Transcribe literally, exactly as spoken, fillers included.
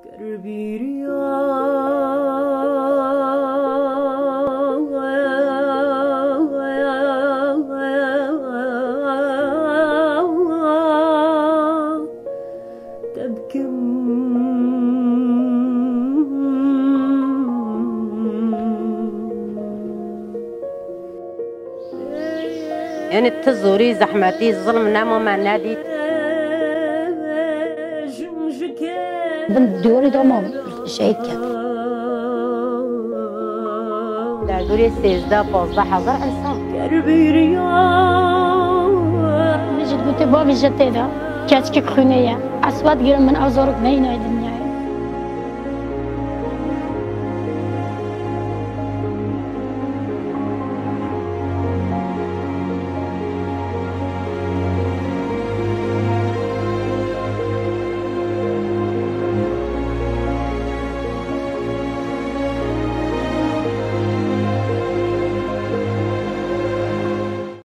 يعني التزوري زحمتي الظلم نامو مع نادي بنت دوري دوما شيكة لا دوري سيزدا بوزدا حضر انسان نجد قلت بابي جتيدا كاتك خونية أسود قرم من أزورك بينا الدنيا